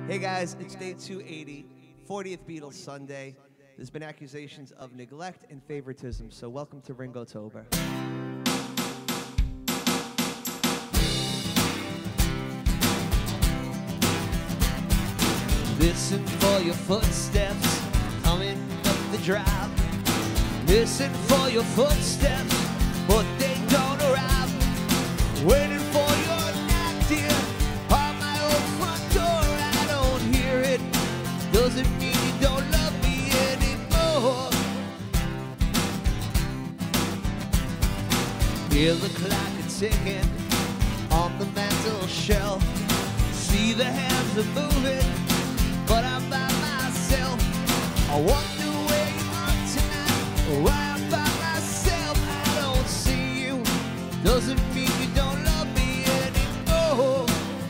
Hey guys, it's day 280, 40th Beatles Sunday. There's been accusations of neglect and favoritism, so welcome to Ringo-tober. Listen for your footsteps coming up the drive. Listen for your footsteps, but they don't arrive. Waiting for your knock, dear, on my old front door. I don't hear it. Doesn't mean you don't love me anymore. Hear the clock ticking on the mantel shelf. See the hands are moving, but I'm by myself. I wonder where you are tonight. Why I'm by myself. I don't see you. Doesn't mean you don't love me anymore.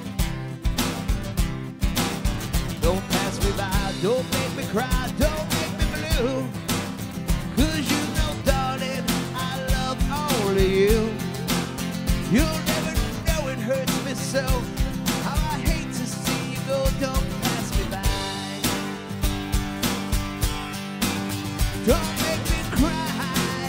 Don't pass me by. Don't make me cry. Don't make me blue. 'Cause you know, darling, I love only you. You'll never know it hurts me so. How I hate to see you go. Don't pass me by. Don't make me cry.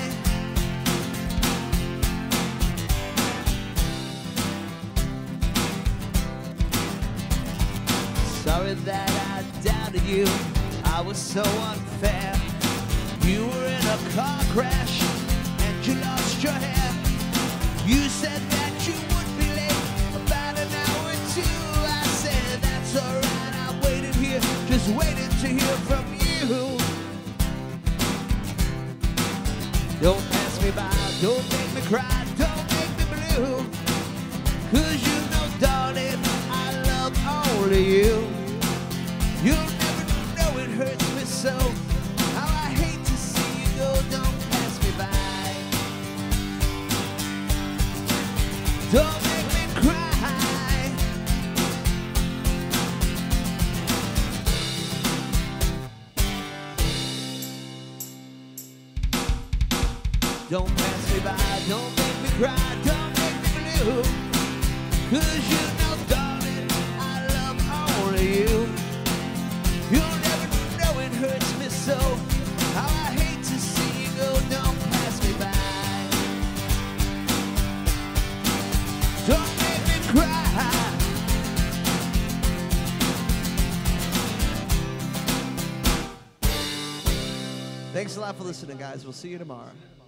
Sorry that I doubted you. I was so unfair. You were in a car crash and you lost your hair. You said that you would be late about an hour or two. I said that's alright, I'm waiting here, just waiting to hear from you. Don't pass me by, don't make me cry, don't make me blue. 'Cause you know, darling, I love only you. You'll never know it hurts me so. How I hate to see you go. Don't pass me by. Don't make me cry. Don't pass me by. Don't make me cry. Don't make me blue. 'Cause you know, darling, I love only you. You'll never know it hurts me so. How I hate to see you go. Don't pass me by. Don't make me cry. Thanks a lot for listening, guys. We'll see you tomorrow.